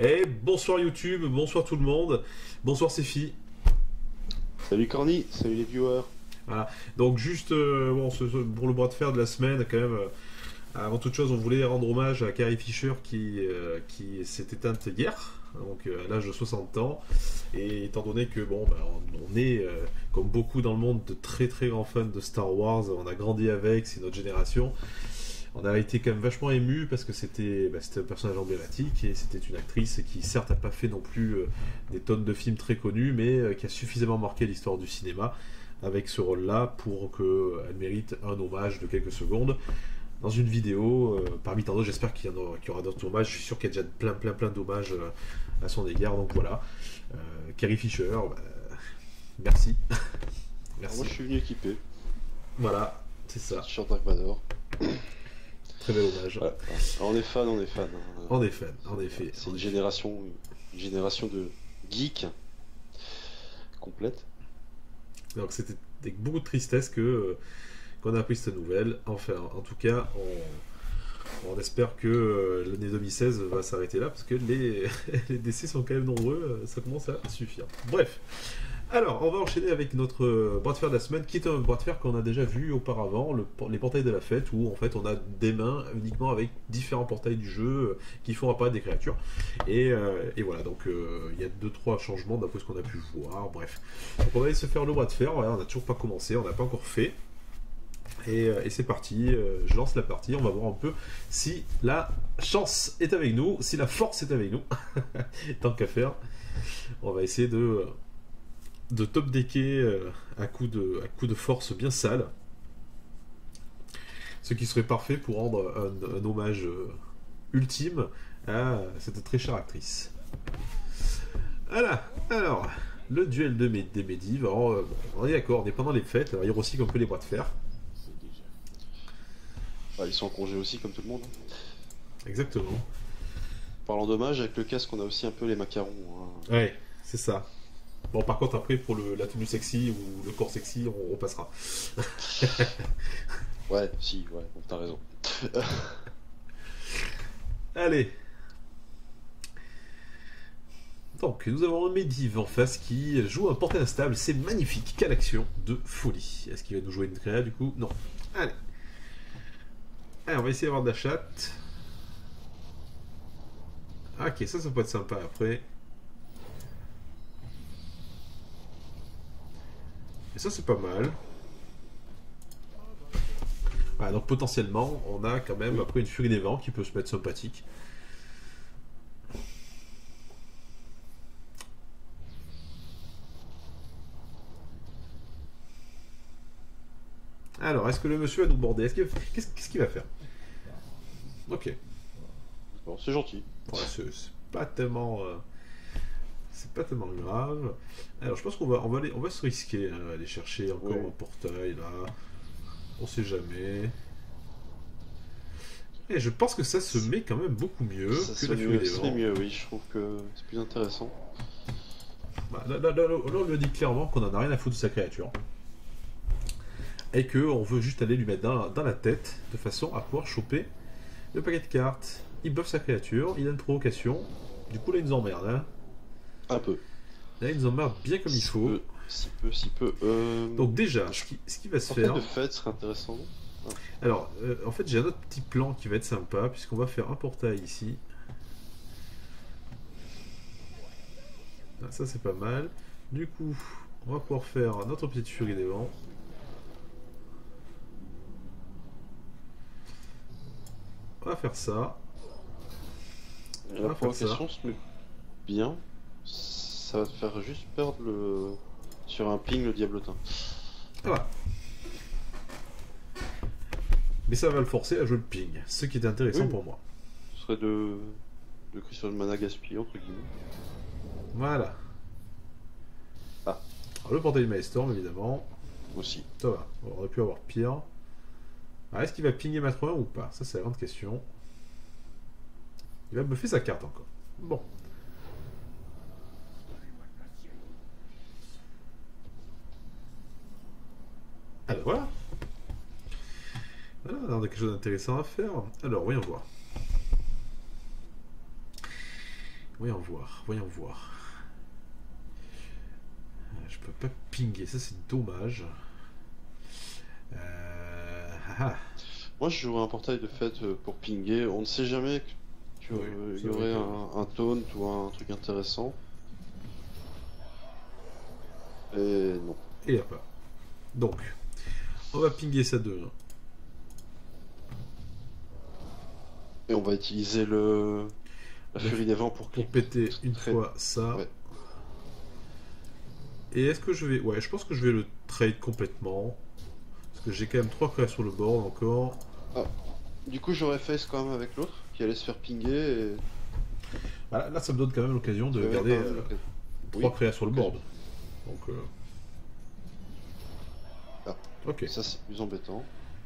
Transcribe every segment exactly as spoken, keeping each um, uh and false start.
Et bonsoir YouTube, bonsoir tout le monde, bonsoir Céphie. Salut Corny, salut les viewers. Voilà, donc juste euh, bon, ce, ce, pour le bras de fer de la semaine, quand même, euh, avant toute chose, on voulait rendre hommage à Carrie Fisher qui, euh, qui s'est éteinte hier, donc euh, à l'âge de soixante ans. Et étant donné que, bon, bah, on, on est, euh, comme beaucoup dans le monde, de très très grands fans de Star Wars, on a grandi avec, c'est notre génération. On a été quand même vachement ému parce que c'était bah, un personnage emblématique et c'était une actrice qui certes n'a pas fait non plus euh, des tonnes de films très connus, mais euh, qui a suffisamment marqué l'histoire du cinéma avec ce rôle-là pour qu'elle mérite un hommage de quelques secondes dans une vidéo. Euh, parmi tant d'autres, j'espère qu'il y, en aura, qu'il y aura d'autres hommages. Je suis sûr qu'il y a déjà plein plein plein d'hommages euh, à son égard. Donc voilà, euh, Carrie Fisher, bah, merci. Merci. Moi je suis venu équipé. Voilà, c'est ça. T-shirt Dark Vador. Très bel hommage. Voilà. On est fan, on est fan. Hein. En effet, en effet. C'est une génération, une génération de geeks complète. Donc c'était avec beaucoup de tristesse que euh, qu'on a appris cette nouvelle. Enfin, en tout cas, on, on espère que euh, l'année deux mille seize va s'arrêter là parce que les, les décès sont quand même nombreux. Ça commence à suffire. Bref. Alors, on va enchaîner avec notre bras de fer de la semaine, qui est un bras de fer qu'on a déjà vu auparavant, le, les portails de la fête, où en fait on a des mains uniquement avec différents portails du jeu euh, qui font apparaître des créatures. Et, euh, et voilà, donc euh, il y a deux trois changements d'après ce qu'on a pu voir, bref. Donc on va aller se faire le bras de fer, voilà, on n'a toujours pas commencé, on n'a pas encore fait. Et, euh, et c'est parti, euh, je lance la partie, on va voir un peu si la chance est avec nous, si la force est avec nous. Tant qu'à faire, on va essayer de... de top decker euh, à coup de, à coup de force bien sale. Ce qui serait parfait pour rendre un, un hommage euh, ultime à cette très chère actrice. Voilà, alors, le duel de mé des Médives. Alors, euh, bon, on est d'accord, on est pendant les fêtes, alors il recycle un peu les bras de fer. Ah, ils sont en congé aussi, comme tout le monde. Exactement. Parlant d'hommage, avec le casque, on a aussi un peu les macarons. Hein. Ouais, c'est ça. Bon, par contre, après, pour le, la tenue sexy ou le corps sexy, on, on passera. Ouais, si, ouais, bon, t'as raison. Allez. Donc, nous avons un Medivh en face qui joue un portail instable. C'est magnifique. Quelle action de folie. Est-ce qu'il va nous jouer une créa, du coup? Non. Allez. Allez, on va essayer d'avoir de la chatte. Ok, ça, ça peut être sympa après. Et ça, c'est pas mal. Voilà, donc potentiellement, on a quand même après une furie des vents qui peut se mettre sympathique. Alors, est-ce que le monsieur va nous border? Est-ce qu'il qu'est-ce qu'est-ce qu'il va faire? Ok. Bon, c'est gentil. Ouais, c'est pas tellement... Euh... C'est pas tellement grave. Alors je pense qu'on va, on va, aller, on va se risquer hein, aller chercher encore oui. un portail là. On sait jamais. Et je pense que ça se met quand même beaucoup mieux ça que la furie des vents. C'est mieux, oui. Je trouve que c'est plus intéressant. Bah, là, là, là, là, on lui dit clairement qu'on en a rien à foutre de sa créature. Et qu'on veut juste aller lui mettre dans, dans la tête de façon à pouvoir choper le paquet de cartes. Il buff sa créature, il a une provocation. Du coup là il nous emmerde. Hein. Un peu. Là, il nous emmerde bien comme si il faut. Peu, si peu, si peu. Euh... Donc déjà, ce qui, ce qui va se faire... de fête serait intéressant. Ah. Alors, euh, en fait, j'ai un autre petit plan qui va être sympa, puisqu'on va faire un portail ici. Ah, ça, c'est pas mal. Du coup, on va pouvoir faire notre petite furie des vents. On va faire ça. On la provocation se met bien. Ça va te faire juste perdre le... sur un ping le diablotin. Voilà. Mais ça va le forcer à jouer le ping, ce qui est intéressant oui. pour moi. Ce serait de... de cristaux de mana gaspillé, entre guillemets. Voilà. Ah. Alors, le portail de Maelstrom, évidemment. Aussi. Ça va, on aurait pu avoir pire. Est-ce qu'il va pinguer ma trois un ou pas? Ça, c'est la grande question. Il va buffer sa carte encore. Bon. Alors voilà. Voilà, on a quelque chose d'intéressant à faire. Alors, voyons voir. voyons voir, voyons voir. Je peux pas pinguer, ça c'est dommage. Euh... Ah. Moi je jouerais un portail de fait pour pinguer, on ne sait jamais qu'il oui, y aurait un, un taunt ou un truc intéressant. Et non. Et il n'y a pas. Donc, on va pinguer ça deux. Et on va utiliser le la le... furie des vents pour, pour péter une très... fois ça. Ouais. Et est-ce que je vais... Ouais, je pense que je vais le trade complètement. Parce que j'ai quand même trois créas sur le board encore. Ah. Du coup, j'aurais face quand même avec l'autre, qui allait se faire pinguer et... Bah, là, ça me donne quand même l'occasion de garder euh, trois oui. créas sur le board. Donc... Euh... Ah. Ok. Ça, c'est plus embêtant.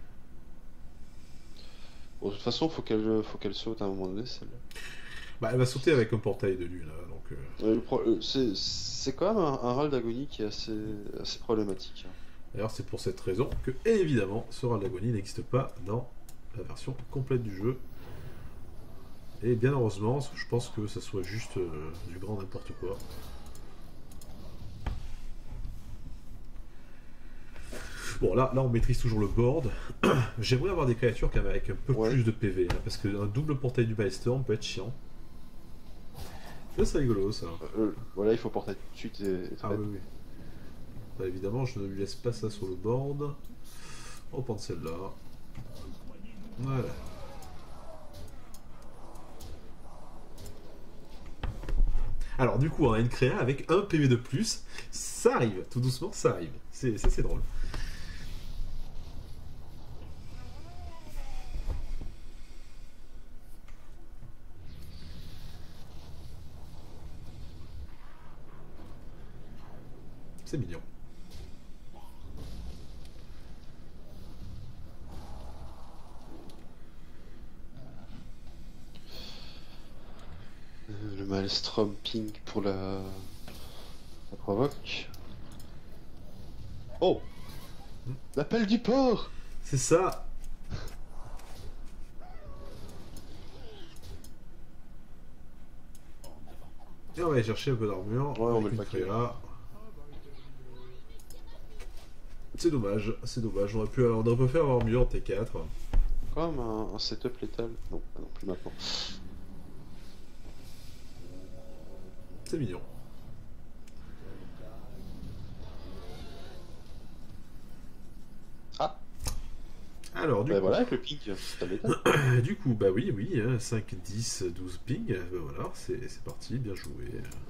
Bon, de toute façon, faut qu'elle faut qu'elle saute à un moment donné, celle-là. Bah, elle va sauter avec un portail de lune, donc... Euh... Euh, c'est quand même un, un râle d'agonie qui est assez, assez problématique. D'ailleurs, c'est pour cette raison que, évidemment, ce râle d'agonie n'existe pas dans la version complète du jeu. Et bien heureusement, je pense que ça soit juste euh, du grand n'importe quoi. Bon, là, là, on maîtrise toujours le board. J'aimerais avoir des créatures quand même avec un peu ouais. plus de P V, hein, parce qu'un double portail du Milestorm peut être chiant. Ça, c'est rigolo, ça. Euh, voilà, il faut porter tout de suite et... et ah oui, oui. Bah, évidemment, je ne lui laisse pas ça sur le board. On va prendre celle-là. Voilà. Alors, du coup, on a une créa avec un P V de plus. Ça arrive, tout doucement, ça arrive. C'est, ça, c'est drôle. C'est mignon. Le Maelstrom pink pour la... la provoque. Oh, l'appel du port. C'est ça. Et on va aller chercher un peu d'armure. Ouais, on met le paquet là. C'est dommage, c'est dommage. On aurait pu, on aurait pu faire avoir mieux en T quatre. Quand même un, un setup létal. Non, non, plus maintenant. C'est mignon. Ah. Alors, du bah coup... voilà, avec le ping, c'est létal. Du coup, bah oui, oui, hein, cinq, dix, douze ping. Bah voilà, c'est parti, bien joué.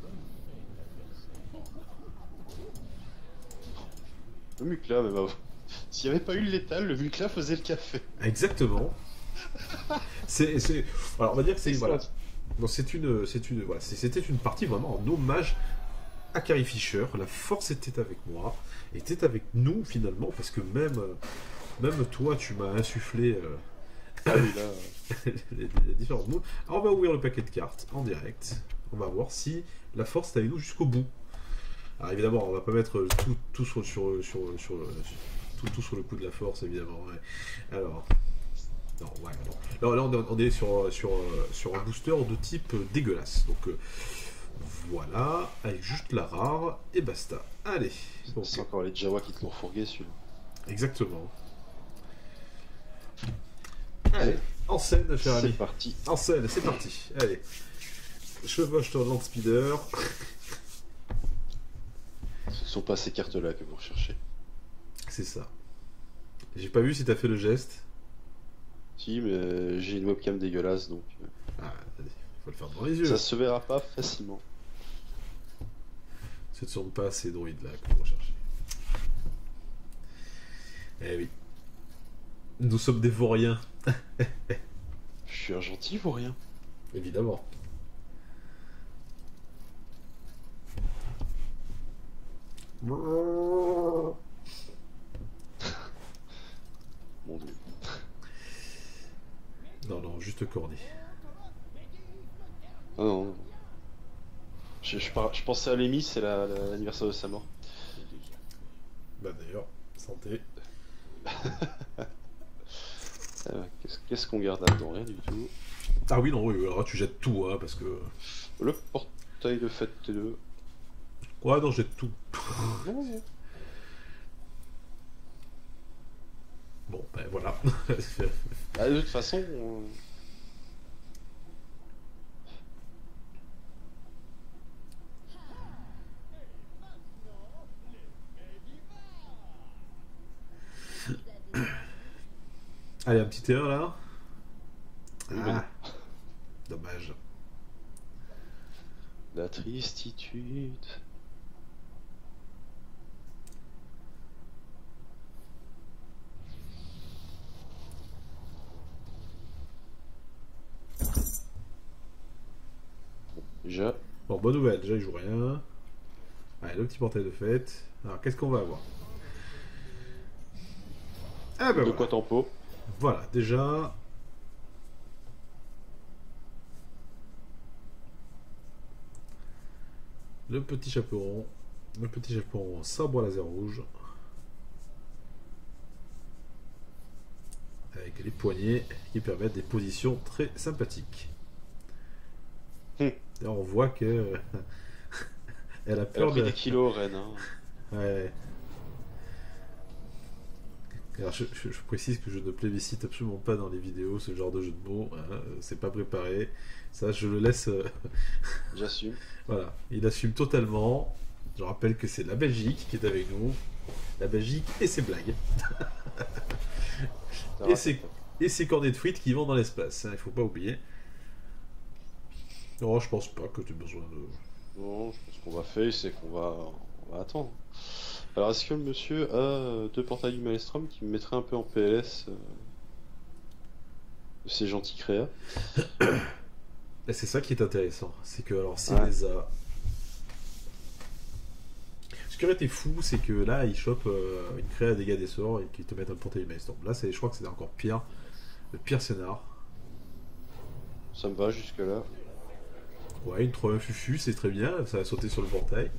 Le Mukla, mais bah... S'il n'y avait pas eu le létal, le Mukla faisait le café. Exactement. c'est... Alors, on va dire que c'est... Voilà. Donc c'est une, c'est une, voilà, c'était une partie vraiment en hommage à Carrie Fisher. La force était avec moi, était avec nous finalement, parce que même, même toi, tu m'as insufflé euh, ah oui, là... les, les différentes moves. Alors on va ouvrir le paquet de cartes en direct. On va voir si la force est avec nous jusqu'au bout. Alors évidemment, on va pas mettre tout, tout sur, sur, sur, sur, tout, tout sur le coup de la force, évidemment. Ouais. Alors. Non, ouais, non. Là, là, on est sur, sur, sur un booster de type dégueulasse. Donc euh, voilà, avec juste la rare et basta. Allez. Donc, c'est encore les Jawa qui te l'ont fourgué celui-là. Exactement. Allez, en scène, cher ami. C'est parti. En scène, c'est parti. Allez. Chevauche ton Land Speeder. Ce sont pas ces cartes-là que vous recherchez. C'est ça. J'ai pas vu si t'as fait le geste. Si, mais j'ai une webcam dégueulasse, donc... Ah, faut le faire devant les yeux. Ça se verra pas facilement. Ce ne sont pas ces droïdes-là que vous recherchez. Eh oui. Nous sommes des vauriens. Je suis un gentil vaurien. Évidemment. Mon dieu. Non, non, juste corné. Ah non, non. Je, je, je pensais à Lémi, c'est l'anniversaire de sa mort. Bah d'ailleurs, santé. euh, Qu'est-ce qu'on garde là-dedans? Rien du tout. Ah oui, non, oui, alors tu jettes tout, hein, parce que... Le portail de fête T deux. Ouais, non, j'ai tout. Bon, ben voilà. Ah, de toute façon... On... Allez, un petit erreur là. Oui, Ah, dommage. La tristitude. Bon, déjà. Bon, bonne nouvelle, déjà il joue rien. Allez, le petit portail de fête. Alors, qu'est-ce qu'on va avoir? Ah ben De voilà. quoi tempo? Voilà, déjà. Le petit chaperon. Le petit chaperon sabre laser rouge. Avec les poignets qui permettent des positions très sympathiques. Hum. Et on voit que elle a Elle a peur pris de. des kilos, Rennes. Hein. Ouais. Alors je, je- je précise que je ne plébiscite absolument pas dans les vidéos ce genre de jeu de mots. Hein, c'est pas préparé. Ça, je le laisse. euh, J'assume. Voilà. Il assume totalement. Je rappelle que c'est la Belgique qui est avec nous. La Belgique et ses blagues. Ça Et va, c'est- ça va. Et ses cornets de frites qui vont dans l'espace. Hein, il faut pas oublier. Non, je pense pas que tu aies besoin de. Non, je pense qu'on va faire, c'est qu'on va... on va attendre. Alors, est-ce que le monsieur a euh, deux portails du Maelstrom qui me mettraient un peu en P L S euh, de ces gentils créas? Et c'est ça qui est intéressant. C'est que, alors, s'il Ouais. les a. Ce qui aurait été fou, c'est que là, il chope euh, une créa à dégâts des sorts et qu'il te mette un portail maelstrom. Là, c'est, je crois que c'est encore pire. Le pire scénar. Ça me va jusque-là. Ouais, une trois un fufu, c'est très bien. Ça va sauter sur le portail.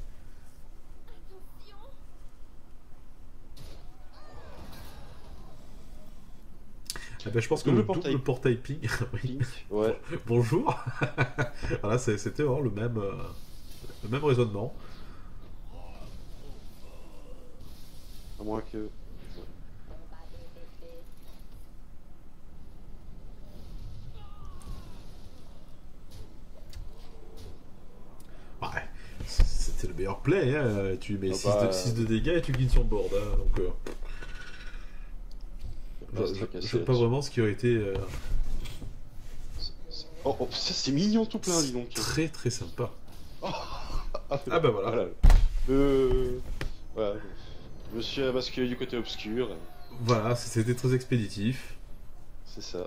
Ah ben, je pense que Double le portail. double portail ping. Oui. Pink. Ouais. Bonjour. Voilà, c'est- c'était vraiment le même, euh, le même raisonnement. À moins que... Ouais, c'était le meilleur play. Hein. Tu mets Ah six, bah, de, six de dégâts et tu gagnes son board. Hein. Donc, euh, bah, je, c'est je- pas je cassé sais pas là-dessus. vraiment ce qui aurait été euh, Oh, oh, ça c'est mignon tout plein, dis donc. très très sympa. Ah, Ah bah voilà. Euh... Voilà. Monsieur a basculé du côté obscur. Voilà, c'était très expéditif. C'est ça.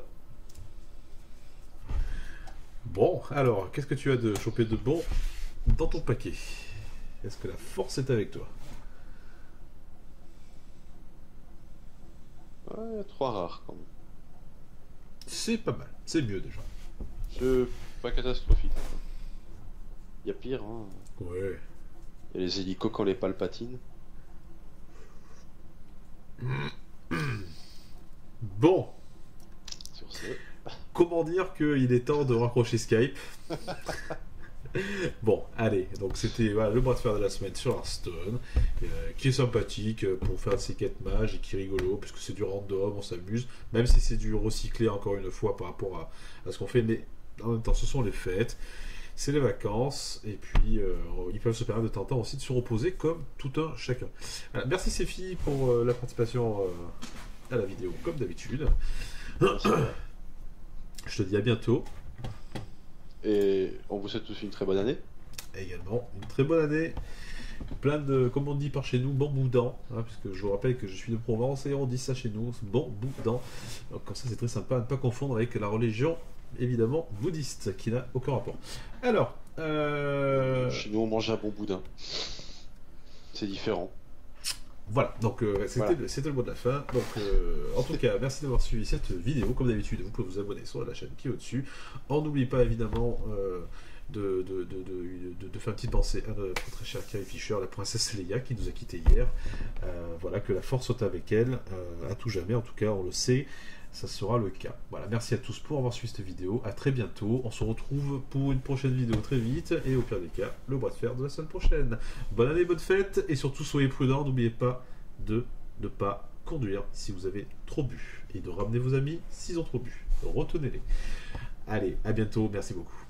Bon, alors, qu'est-ce que tu as de chopé de bon dans ton paquet? Est-ce que la force est avec toi? Ouais, trois rares quand même. C'est pas mal, c'est mieux déjà. C'est pas catastrophique. Il y a pire, hein. Ouais. Il y a les hélicos quand les palpatines. Bon, Sur ce. comment dire qu'il est temps de raccrocher Skype? Bon, allez, donc c'était voilà, le bras de fer de la semaine sur Hearthstone, euh, qui est sympathique euh, pour faire ses quêtes mages et qui est rigolo, puisque c'est du random, on s'amuse, même si c'est du recyclé encore une fois par rapport à, à ce qu'on fait, mais en même temps, ce sont les fêtes, c'est les vacances, et puis euh, ils peuvent se permettre de temps en temps aussi de se reposer comme tout un chacun. Voilà, merci Séphie pour euh, la participation euh, à la vidéo, comme d'habitude. Je te dis à bientôt. Et on vous souhaite tous une très bonne année. Et également une très bonne année. Plein de, comme on dit par chez nous, bon boudin. Hein, puisque je vous rappelle que je suis de Provence et on dit ça chez nous, bon boudin. Donc comme ça c'est très sympa à ne pas confondre avec la religion, évidemment, bouddhiste, qui n'a aucun rapport. Alors, euh... Chez nous on mange un bon boudin. C'est différent. voilà, donc euh, c'était Voilà. le, c'était le mot de la fin. Donc, euh, en tout cas, merci d'avoir suivi cette vidéo. Comme d'habitude, vous pouvez vous abonner sur la chaîne qui est au-dessus. On n'oublie pas évidemment euh, de, de, de, de, de- de faire une petite pensée à notre très cher Carrie Fisher, la princesse Leia, qui nous a quittés hier. Euh, voilà. voilà, que la force soit avec elle, euh, à tout jamais, en tout cas, on le sait, ça sera le cas. Voilà, merci à tous pour avoir suivi cette vidéo, à très bientôt, on se retrouve pour une prochaine vidéo très vite, et au pire des cas, le bras de fer de la semaine prochaine. Bonne année, bonne fête, et surtout soyez prudents, n'oubliez pas de ne pas conduire si vous avez trop bu, et de ramener vos amis s'ils ont trop bu. Retenez-les. Allez, à bientôt, merci beaucoup.